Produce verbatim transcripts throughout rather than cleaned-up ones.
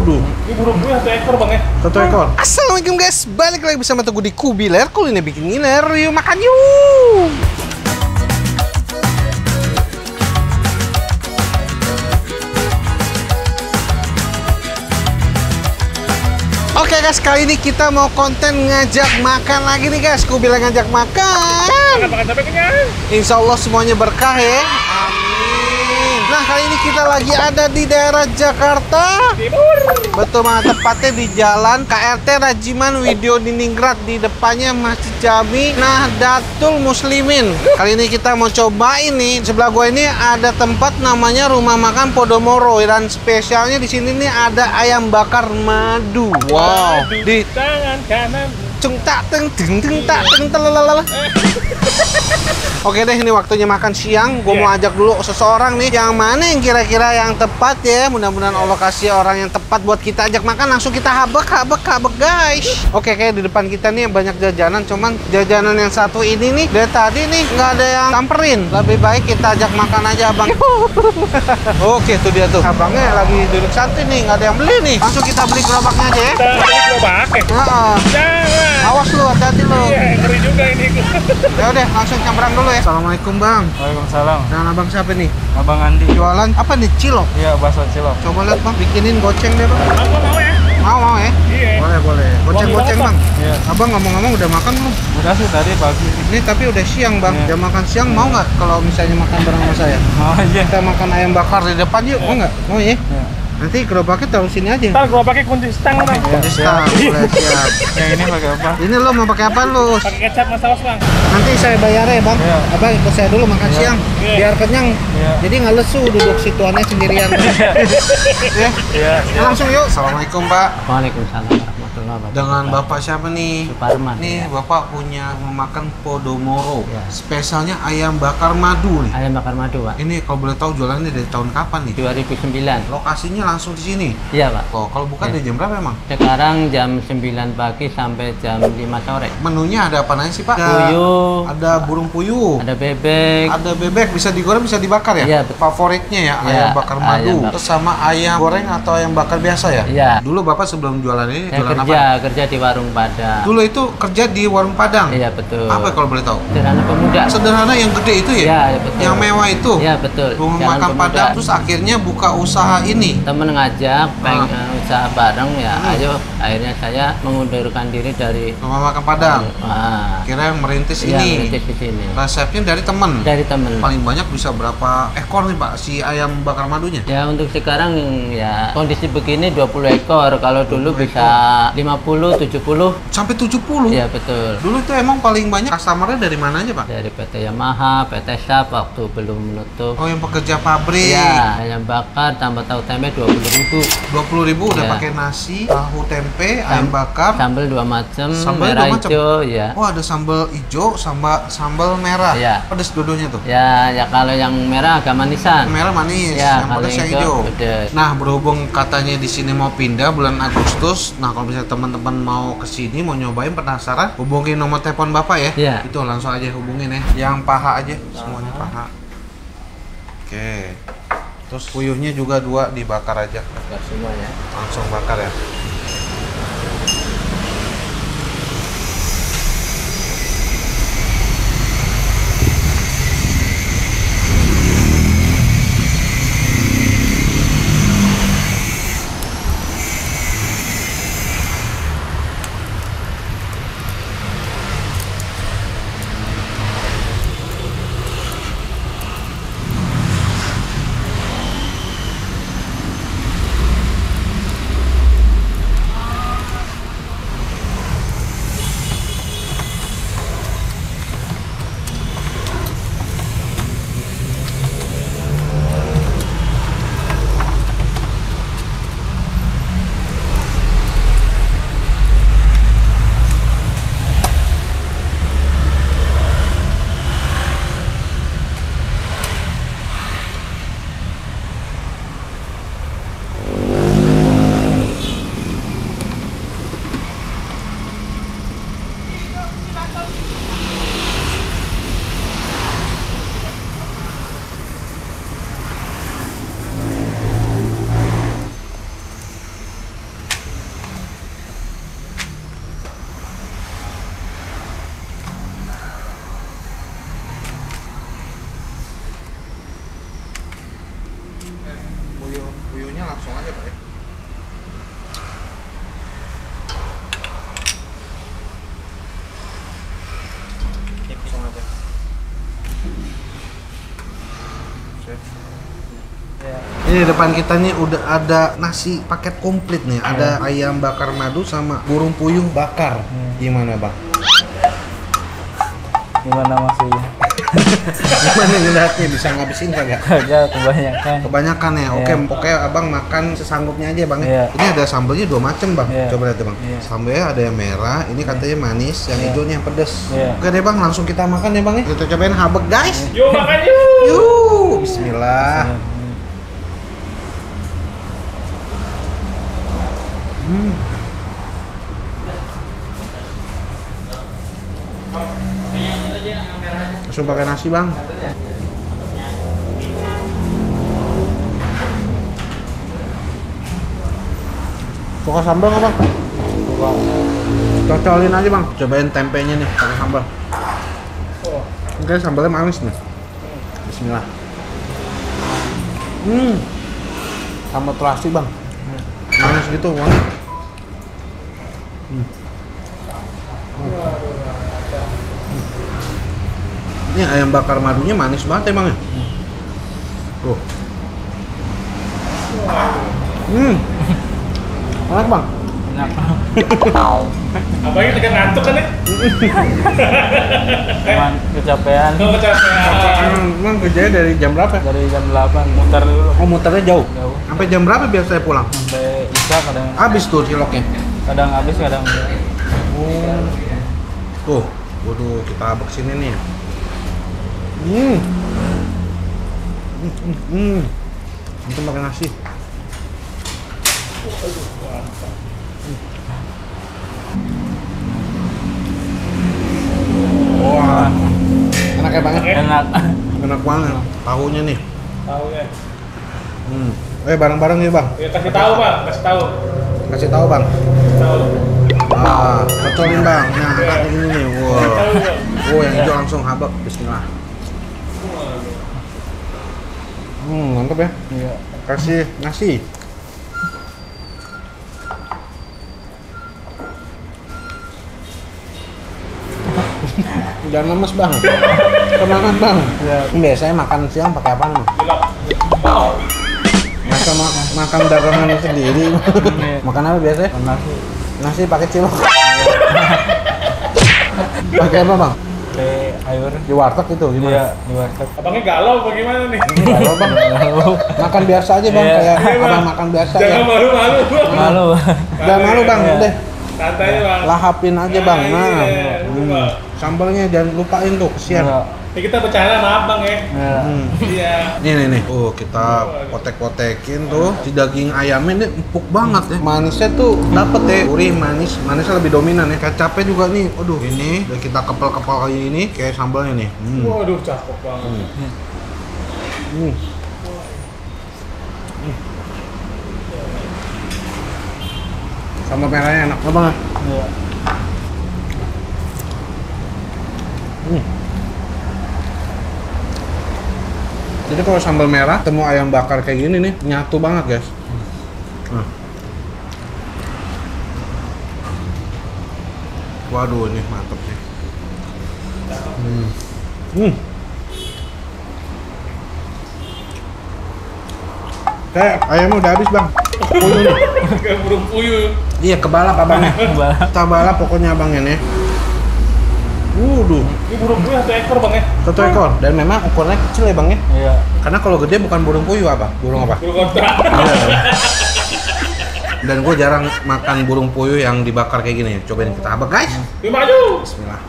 Waduh. Ini burung gue satu ekor bang ya. Satu ekor. Assalamualaikum guys, balik lagi bersama Teguh di Kubiler. Kuliner bikin nginer, yuk makan yuk. Oke guys, kali ini kita mau konten ngajak makan lagi nih guys. Kubiler ngajak makan. Makan-makan sampai kenyang. Insya Allah semuanya berkah ya. Amin. Nah, kali ini kita lagi ada di daerah Jakarta Timur. Betul banget, tepatnya di jalan K R T Rajiman Widyo Diningrat. Di depannya Masjid Jami Nahdlatul Muslimin. Kali ini kita mau coba ini. Sebelah gua ini ada tempat namanya Rumah Makan Podomoro. Dan spesialnya di sini nih ada ayam bakar madu. Wow. Di Tangan kanan. cung tak teng teng teng tak teng telalala. Oke deh, ini waktunya makan siang. Gue mau ajak dulu seseorang nih. Yang mana yang kira-kira yang tepat ya? Mudah-mudahan Allah kasih orang yang tepat buat kita ajak makan. Langsung kita habek, habek, habek guys. Oke, kayak di depan kita nih banyak jajanan. Cuman jajanan yang satu ini nih dari tadi nih nggak ada yang samperin. Lebih baik kita ajak makan aja abang. Oke, tuh dia tuh. Abangnya lagi duduk santai nih, nggak ada yang beli nih. Langsung kita beli gerobaknya aja ya. Kita beli gerobak ya. Heeh. Jangan. Awas lu, hati-hati lu. Iya, ngeri juga ini. Ya udah, langsung campuran dulu ya. Assalamualaikum bang. Waalaikumsalam. Dan abang siapa nih? Abang Andi. Jualan apa nih? Cilok. Iya, bakso cilok. Coba lihat bang, bikinin goceng deh bang. Aku mau ya. Mau mau ya? Iya. Boleh boleh. Goceng goceng bang. Iya. Abang ngomong-ngomong udah makan belum? Udah sih tadi pagi. Ini tapi udah siang bang. Iya. Jam makan siang mau nggak kalau misalnya makan bareng sama saya? Oh iya. Kita makan ayam bakar di depan yuk, mau nggak? Mau ya? Iya. Nanti gerobaknya taruh sini aja. Ntar gua pakai kunci stang bang. Iya, Siap, boleh siap. Yang ini pakai apa? Ini lo mau pakai apa lu? Pakai kecap sama saus bang. Nanti saya bayar ya bang. Iya. Abang ikut saya dulu makan Iya. siang, Iya. biar kenyang. Iya. Jadi nggak lesu duduk situannya sendirian. Ya. Iya. Langsung yuk. Assalamualaikum pak. Waalaikumsalam warahmatullahi wabarakatuh. Dengan bapak siapa nih? Suparman. Nih Ya. bapak punya memakan Podomoro. Ya. Spesialnya ayam bakar madu nih. Ayam bakar madu, Pak. Ini kalau boleh tahu jualannya dari tahun kapan nih? dua ribu sembilan. Lokasinya langsung di sini. Iya, Pak. Oh, kalau buka Ya. dari jam berapa emang? Sekarang jam sembilan pagi sampai jam lima sore. Menunya ada apa aja sih pak? Puyuh, Ada burung puyuh. ada bebek, Ada bebek, bisa digoreng, bisa dibakar ya? Iya, betul. Favoritnya ya, Iya, ayam bakar madu. ayam bakar. Terus sama ayam goreng atau ayam bakar biasa ya? Iya. Dulu bapak sebelum jualan ini, saya jualan kerja, apa? kerja di warung Padang. Dulu itu kerja di warung Padang? Iya, betul. Apa kalau boleh tahu? Sederhana Pemuda. Sederhana yang gede itu ya? Iya, iya, betul. Yang mewah itu? Iya, betul. Rumah Jalan makan Pemuda. Padang, terus akhirnya buka usaha ini? Temen ngajak, pengen Ah. usaha bareng ya, Hmm. ayo. Akhirnya saya mengundurkan diri dari Rumah makan Padang? Ah, Kira yang merintis iya, ini? merintis di sini. Resepnya dari teman? Dari temen. Paling banyak bisa berapa ekor nih pak si ayam bakar madunya? Ya untuk sekarang ya kondisi begini dua puluh ekor. Kalau dulu bisa lima puluh, tujuh puluh. Sampai tujuh puluh? Ya betul. Dulu itu emang paling banyak customernya dari mana aja pak? Dari P T Yamaha, P T Sharp waktu belum menutup. Oh yang pekerja pabrik? Ya, ayam bakar tambah tahu tempe dua puluh ribu. dua puluh ribu udah Ya. pakai nasi, tahu tempe, ayam bakar. Sambal dua macam, Sambal merah dua macam? hijau ya. Oh ada sambal hijau sama sambal merah. Ya. Pedas dua-duanya tuh? Ya, ya kalau yang merah agak manisan. Merah manis, Ya, yang kalau pedas yang hijau hijau. pedas. Nah berhubung katanya di sini mau pindah bulan Agustus, nah kalau misalnya teman-teman mau ke sini mau nyobain penasaran, hubungin nomor telepon bapak ya. Iya. Itu langsung aja hubungin ya. Yang paha aja, semuanya paha. Oke. Terus puyuhnya juga dua dibakar aja, Bakar semua ya. langsung bakar ya. Ini depan kita nih udah ada nasi paket komplit nih. Ada ayam bakar madu sama burung puyuh bakar. Gimana bang? Gimana maksudnya? Gimana ngeliatnya bisa ngabisin kagak? Kagak, kebanyakan. Kebanyakan ya. Oke, Iya. oke abang makan sesanggupnya aja bang. Iya. Ini ada sambelnya dua macam bang. Iya. Coba lihat bang. Iya. Sambelnya ada yang merah. Ini katanya manis. Yang Iya. hijaunya yang pedes. Iya. Oke deh bang, langsung kita makan ya bang ya. Kita cobain habek guys. Yuk makan yuk. Yuk, Bismillah. Hmm. Langsung pakai nasi bang. Suka sambal nggak bang? Suka. Cocolin aja bang. Cobain tempenya nih pakai sambal. Oh. Oke, sambalnya manis nih. Bismillah. Hmm. Sambal terasi bang. Manis gitu, wangi. Hmm. Ini ayam bakar madunya manis banget emang ya. Tuh. Hmm. Enak bang. Enak. Abangnya tekan ngantuk kan ya? Cuman kecapean. Kalau kecapean. Emang kerjanya dari jam berapa? Dari jam delapan muter dulu. Oh muternya jauh. Jauh. Sampai jam berapa biasanya pulang? Sampai isya kadang Habis tuh ciloknya. kadang habis kadang enggak. Oh. Tuh, waduh kita abek sini nih. Hmm. Hmm. Hmm. hmm. Untuk makan nasi. Wah. Enak ya banget. Enak. Enak banget. Tahunya nih. Tahu ya. Hmm. Eh bareng-bareng ya bang. Ya kasih tahu bang, kasih tahu. Kasih tahu bang. Kasih tahu. Ah, cocolin bang. Nah, angkat ini nih. Wow. Tahu bang. Oh, yang hijau langsung habak. Bismillah. Hmm, mantap ya. Iya. Kasih nasi. Jangan lemes bang. Kemakan bang. Iya. Biasanya makan siang pakai apa nih? Gila. Masa ma makan dagangan sendiri. Makan apa biasanya? Nasi. Nasi pakai cilok. Pakai apa bang? Teh ayur. Di warteg itu Iya, gimana? di warteg. Abangnya galau bagaimana nih? Kalau bang, Malu. makan biasa aja bang, Iya. kayak Iya, Bang. abang makan biasa Jangan ya. malu-malu bang. Malu. Udah malu bang, Iya. udah Santai bang. lahapin aja bang. Nah, Iya, hmm. Bang. Sambalnya jangan lupain tuh, kesian. Iya. Ini kita bercanda sama abang ya. Iya. Hmm. Iya. Nih nih nih, oh kita potek-potekin tuh si daging ayamnya ini empuk banget ya. Manisnya tuh dapet ya, gurih manis, manisnya lebih dominan ya. Kecapnya juga nih, aduh ini udah kita kepel-kepel kayak ini, kayak sambalnya nih. Hmm. Waduh cakep banget. Hmm. Hmm. Sambal merahnya enak banget. Iya. Hmm. Jadi kalau sambal merah, temu ayam bakar kayak gini nih, nyatu banget guys. Nah. Waduh, ini mantep nih. Hmm. Hmm. Kayak ayamnya udah habis bang. Puyuh nih. Kayak burung puyuh. Iya kebalap abangnya. Kebalap. Kita balap pokoknya abangnya nih. Waduh, Ini burung puyuh satu ekor bang ya. satu ekor. Dan memang ukurannya kecil ya bang ya. Iya. Karena kalau gede bukan burung puyuh apa? Burung apa? Burung kontrak. Dan gue jarang makan burung puyuh yang dibakar kayak gini. Cobain kita abang guys. Yuk maju. Bismillah.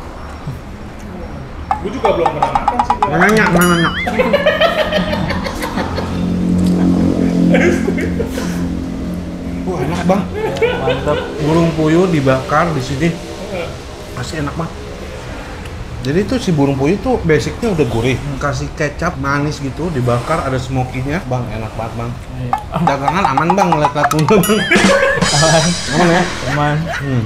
Gue juga belum pernah makan sih. Bang. Nanya, nanya. Wah enak bang. Mantap. Burung puyuh dibakar di sini. Masih enak banget. Jadi tuh si burung puyuh tuh basicnya udah gurih. Kasih kecap manis gitu, dibakar ada smokinya. Bang enak banget bang. Iya. Dagangan aman bang, ngeliat-liat dulu bang. Aman ya? Aman. Hmm.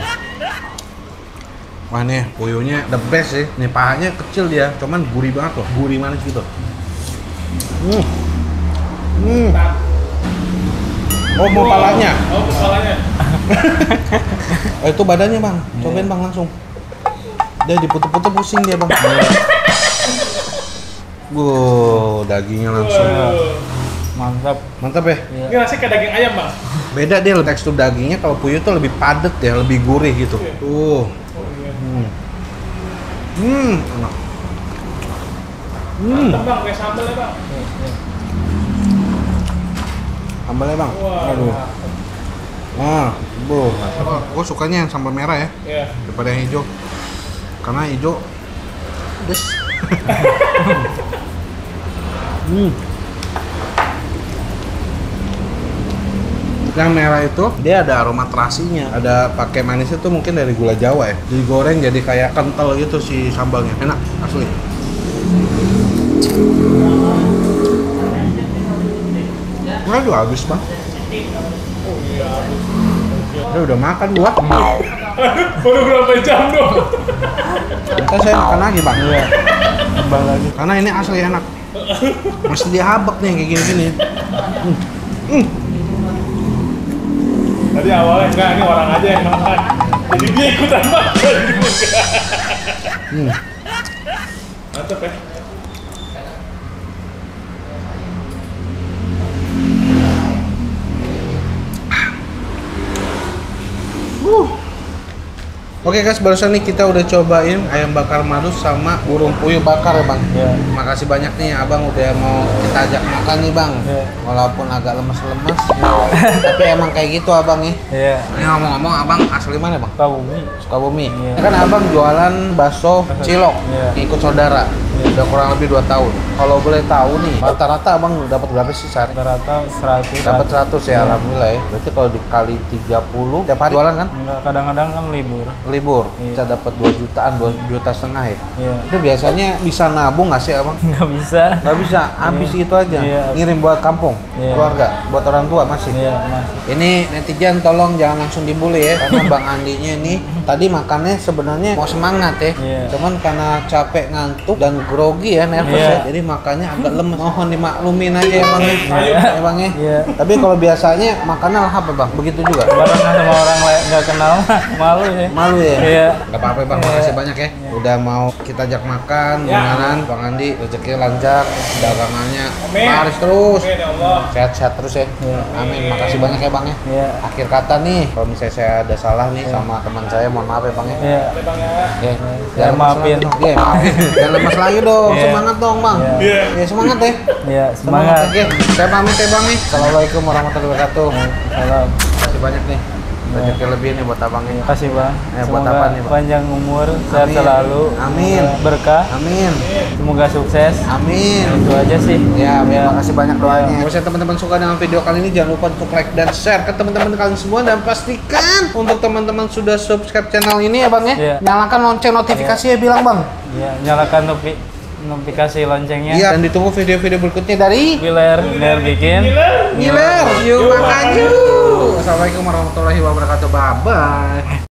Wah nih, puyuhnya the best sih. Nih pahanya kecil dia, cuman gurih banget loh. Gurih manis gitu. Hmm. Hmm. Oh mau palanya? Oh kepalanya. Oh itu badannya bang. Cobain bang langsung. Dia diputer-puter pusing dia bang. Wow, dagingnya langsung. Waduh. Mantap. Mantap ya? Iya. Ini rasanya kayak daging ayam, Bang. Beda dia tekstur dagingnya, kalau puyuh tuh lebih padat ya, lebih gurih gitu. Iya. Tuh. Oh iya. Hmm. Hmm, enak. Hmm, Mantap, Bang, kayak sambal ya, Bang. Iya, iya. sambalnya bang. Wah. Aduh. Ah, bu. Gue sukanya yang sambal merah ya, Iya. daripada yang hijau. Karena hijau pedes. Hmm. Yang merah itu dia ada aroma terasinya, ada pakai manisnya tuh mungkin dari gula Jawa ya. Digoreng jadi kayak kental gitu si sambalnya, enak asli. Aduh habis bang. Oh iya. Dia udah makan gua. Baru berapa jam dong? Nanti saya makan lagi bang. Iya. Tambah lagi. Karena ini asli enak. Mesti dihabek nih kayak gini-gini. Hmm. Hmm. Tadi awalnya enggak, ini orang aja yang makan. Jadi dia ikutan makan juga. Hmm. Mantap ya. Uh. Oke guys, barusan nih kita udah cobain ayam bakar madus sama burung puyuh bakar ya bang. Iya. Makasih banyak nih abang udah mau kita ajak makan nih bang. Iya. Walaupun agak lemes-lemes, tapi emang kayak gitu abang ya. Iya. Ini ngomong-ngomong abang asli mana bang? Tahu. Sukabumi. Iya. Ini kan abang jualan bakso cilok, Iya. ikut saudara. Iya. Udah kurang lebih dua tahun. Kalau boleh tahu nih, rata-rata abang dapat berapa sih sehari? Rata-rata seratus. Dapat seratus ya, Iya. alhamdulillah ya. Berarti kalau dikali tiga puluh, tiap hari jualan kan? Enggak, kadang-kadang kan libur. Libur, Iya. bisa dapat dua jutaan, dua juta setengah ya. Iya. Itu biasanya bisa nabung nggak sih abang? Nggak bisa. Nggak bisa, habis Iya. itu aja. Iya. Ngirim buat kampung, Iya. keluarga, buat orang tua masih. Iya, Mas. Ini netizen tolong jangan langsung dibully ya, karena Bang Andinya ini tadi makannya sebenarnya mau semangat ya, Iya. cuman karena capek ngantuk dan grogi ya nervous Iya. ya, jadi makannya agak lemes. Mohon dimaklumin aja ya Bang ya, Iya. ya Bang ya. Iya. Tapi kalau biasanya makannya lahap ya Bang, begitu juga. Bareng sama orang lain nggak kenal mah malu sih. Malu ya? Iya. Gak apa-apa Bang, Iya. makasih banyak ya. Udah mau kita ajak makan, Ya. mudah-mudahan Bang Andi rezeki lancar, dagangannya Amin. laris terus. Amin ya Allah. Sehat-sehat terus ya. Iya. Amin. Makasih banyak ya Bang ya. Iya. Akhir kata nih, kalau misalnya saya ada salah nih sama teman saya, mohon maaf ya Bang ya. Iya. Oke, Bang ya. Ya, Jangan maafin. Dong. Iya, maafin. Jangan lemas lagi dong. Iya. Semangat dong Bang. Iya. Iya. Ya semangat ya. Iya, semangat. Oke, saya pamit ya Bang nih. Assalamualaikum warahmatullahi wabarakatuh. Salam. Terima kasih banyak nih. Rezeki lebih nih buat abang ini. Terima kasih Bang. Eh, buat Semoga apa nih, Bang? panjang umur, sehat Amin. selalu. Amin. Semoga berkah. Amin. Semoga sukses. Amin. Itu aja sih. Ya, terima kasih banyak doanya. Ya. Kalau misalnya teman-teman suka dengan video kali ini, jangan lupa untuk like dan share ke teman-teman kalian semua, dan pastikan untuk teman-teman sudah subscribe channel ini ya Bang ya. Iya. Nyalakan lonceng notifikasi ya bilang Bang. Ya, nyalakan nopi notifikasi loncengnya. Iya, dan ditunggu video-video berikutnya dari Giler, Giler bikin. Ngiler. Yuk makan yuk. Assalamualaikum warahmatullahi wabarakatuh. Bye bye.